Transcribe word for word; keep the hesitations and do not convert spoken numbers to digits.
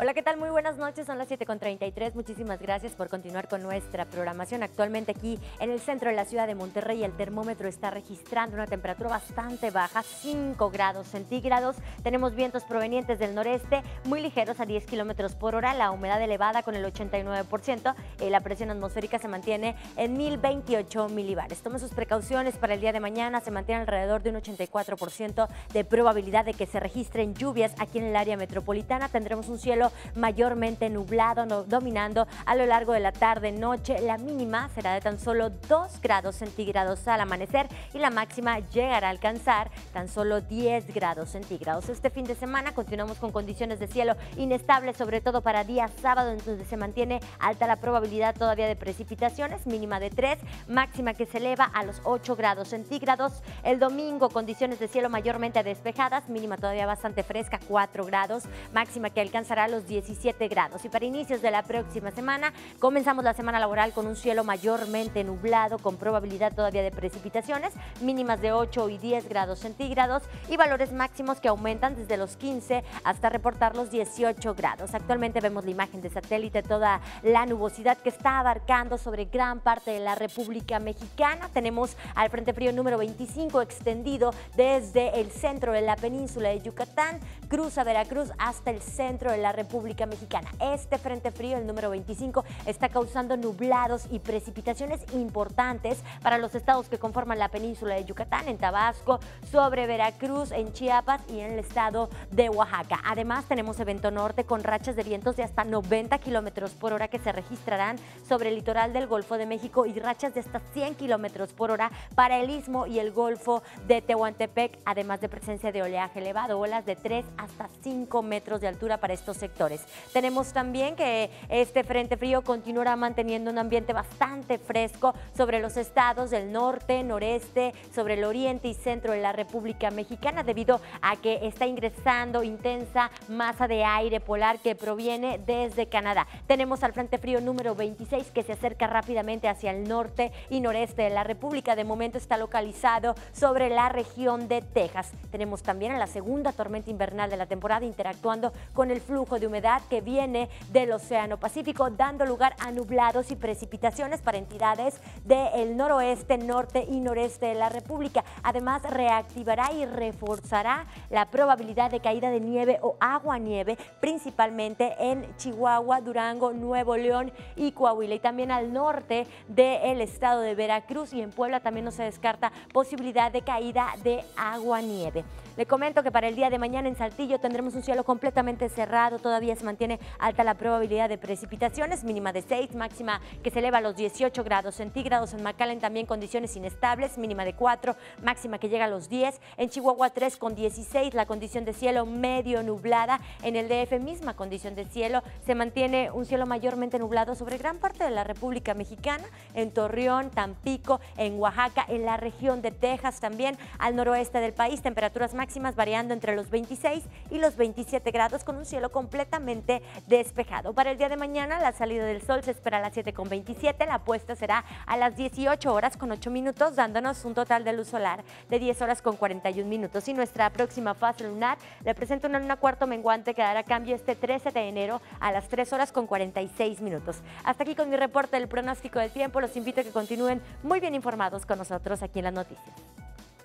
Hola, ¿qué tal? Muy buenas noches, son las siete con treinta y tres. Muchísimas gracias por continuar con nuestra programación. Actualmente aquí en el centro de la ciudad de Monterrey el termómetro está registrando una temperatura bastante baja, cinco grados centígrados. Tenemos vientos provenientes del noreste muy ligeros a diez kilómetros por hora, la humedad elevada con el ochenta y nueve por ciento y la presión atmosférica se mantiene en mil veintiocho milibares. Tome sus precauciones para el día de mañana, se mantiene alrededor de un ochenta y cuatro por ciento de probabilidad de que se registren lluvias aquí en el área metropolitana. Tendremos un cielo mayormente nublado, no, dominando a lo largo de la tarde-noche. La mínima será de tan solo dos grados centígrados al amanecer y la máxima llegará a alcanzar tan solo diez grados centígrados. Este fin de semana continuamos con condiciones de cielo inestables, sobre todo para día sábado, en donde se mantiene alta la probabilidad todavía de precipitaciones, mínima de tres, máxima que se eleva a los ocho grados centígrados. El domingo, condiciones de cielo mayormente despejadas, mínima todavía bastante fresca, cuatro grados, máxima que alcanzará los diecisiete grados. Y para inicios de la próxima semana, comenzamos la semana laboral con un cielo mayormente nublado, con probabilidad todavía de precipitaciones, mínimas de ocho y diez grados centígrados y valores máximos que aumentan desde los quince hasta reportar los dieciocho grados. Actualmente vemos la imagen de satélite, toda la nubosidad que está abarcando sobre gran parte de la República Mexicana. Tenemos al Frente Frío número veinticinco extendido desde el centro de la península de Yucatán, cruza Veracruz hasta el centro de la República Mexicana. Este Frente Frío, el número veinticinco, está causando nublados y precipitaciones importantes para los estados que conforman la península de Yucatán, en Tabasco, sobre Veracruz, en Chiapas y en el estado de Oaxaca. Además, tenemos evento norte con rachas de vientos de hasta noventa kilómetros por hora que se registrarán sobre el litoral del Golfo de México y rachas de hasta cien kilómetros por hora para el Istmo y el Golfo de Tehuantepec, además de presencia de oleaje elevado, olas de tres hasta cinco metros de altura para estos sectores. Tenemos también que este Frente Frío continuará manteniendo un ambiente bastante fresco sobre los estados del norte, noreste, sobre el oriente y centro de la República Mexicana, debido a que está ingresando intensa masa de aire polar que proviene desde Canadá. Tenemos al Frente Frío número veintiséis que se acerca rápidamente hacia el norte y noreste de la República. De momento está localizado sobre la región de Texas. Tenemos también a la segunda tormenta invernal de la temporada interactuando con el flujo de humedad que viene del Océano Pacífico, dando lugar a nublados y precipitaciones para entidades del noroeste, norte y noreste de la República. Además, reactivará y reforzará la probabilidad de caída de nieve o aguanieve, principalmente en Chihuahua, Durango, Nuevo León y Coahuila. Y también al norte del estado de Veracruz y en Puebla también no se descarta posibilidad de caída de aguanieve. Le comento que para el día de mañana en Saltillo tendremos un cielo completamente cerrado, todavía se mantiene alta la probabilidad de precipitaciones, mínima de seis, máxima que se eleva a los dieciocho grados centígrados. En McAllen también condiciones inestables, mínima de cuatro, máxima que llega a los diez. En Chihuahua tres con dieciséis, la condición de cielo medio nublada. En el D F misma condición de cielo, se mantiene un cielo mayormente nublado sobre gran parte de la República Mexicana, en Torreón, Tampico, en Oaxaca, en la región de Texas también, al noroeste del país, temperaturas máximas variando entre los veintiséis y los veintisiete grados con un cielo completamente despejado. Para el día de mañana la salida del sol se espera a las siete con veintisiete, la puesta será a las dieciocho horas con ocho minutos, dándonos un total de luz solar de diez horas con cuarenta y un minutos. Y nuestra próxima fase lunar le presenta una luna cuarto menguante que dará cambio este trece de enero a las tres horas con cuarenta y seis minutos. Hasta aquí con mi reporte del pronóstico del tiempo. Los invito a que continúen muy bien informados con nosotros aquí en las noticias.